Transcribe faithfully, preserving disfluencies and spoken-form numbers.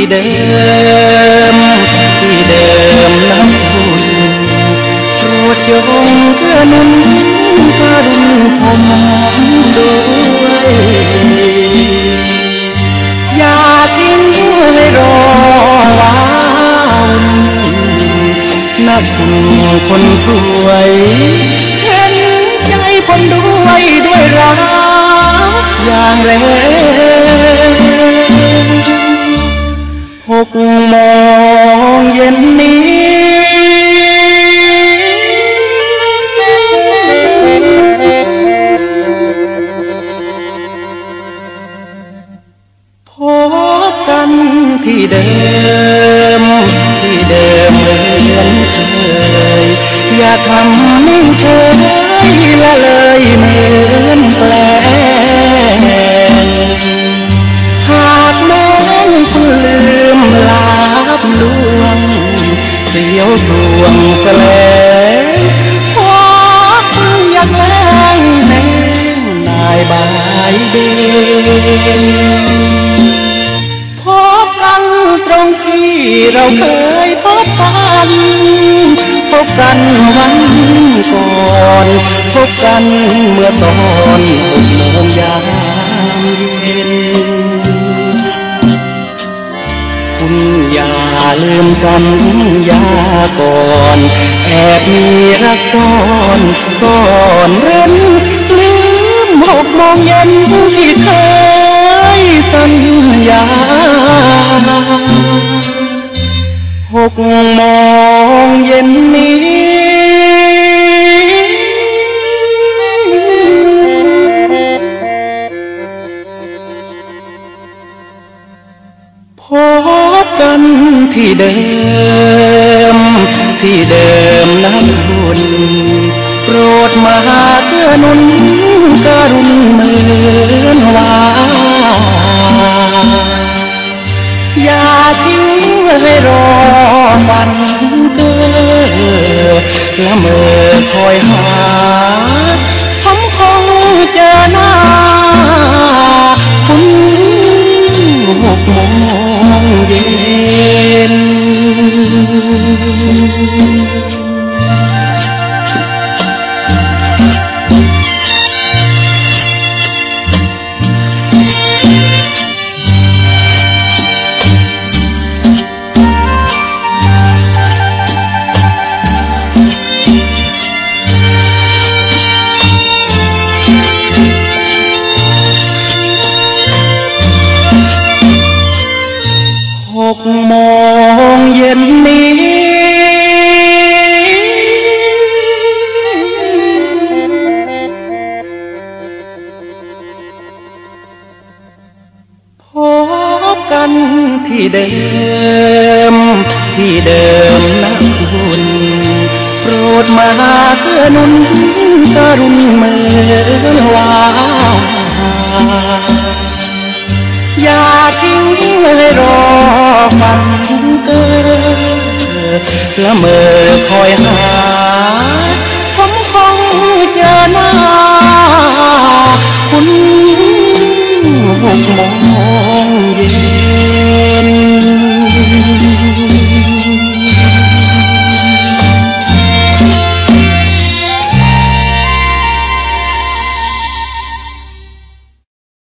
เดิมที่เดิมน้ำบุญโปรดจงเพื่อนุนพารุณผมด้วยอย่าทิ้งให้รอว้าวนักคนสวยเห็นใจคนด้วยด้วยรักอย่างแรงหกโมงเย็นนี้พบกันที่เดิมที่เดิมเหมือนเคยอย่าทำนิ่งเฉยละเลยเหมือนแปลงหากแม้คุณลืมลาบลวงเสียวสวงแสลงพบอยากแรงแน่นายบายเบนพบกันตรงที่เราเคยพบกันพบกันวันก่อนพบกันเมื่อตอนหกโมงยามเย็นคุณอย่าลืมสัญญาก่อนแอบมีรักซ่อนซ่อนเร้นลืมหกโมงเย็นที่เคยสัญญาหกโมงเย็นนี้พบกันที่เดิมที่เดิมน้ำบุญโปรดมาเกื้อหนุนกรุณเหมือนว่าอย่าทิ้งให้รอฝันเด้อละเมอคอยหาผมคงเจอหน้าคุณหกโมงเย็นหกโมงเย็นนี้พบกันที่เดิมที่เดิมนักบุญโปรดมาเกื้อหนุนกรุณเหมือนว่าอย่าทิ้งให้รอฝันเกิดละเมอคอยหา